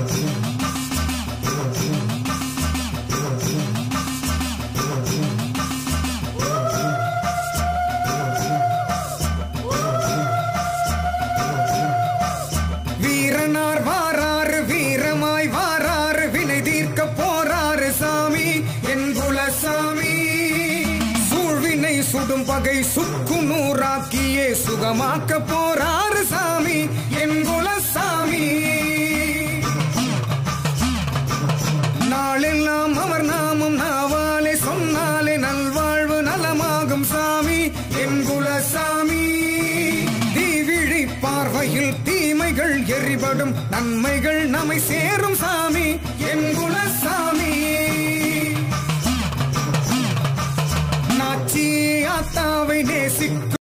வீரனார் வாராறு வீரமாய் வாராறு வினை தீர்க்க போராறு சாமி என் குலசாமி சூழ்வினை சுடும் பகை சுக்கு நூறாக்கியே சுகமாக்க போராறு சாமி என் குலசாமி நாளெல்லாம் அவர் நாமம் நாவாலே சொன்னாலே நல்வாழ்வு நலமாகும் சாமி என் குலசாமி தீவிழி பார்வையில் தீமைகள் எரிபடும் நன்மைகள் நம்மை சேரும் சாமி என் குலசாமி நாச்சி ஆத்தாவை நேசிக்கும்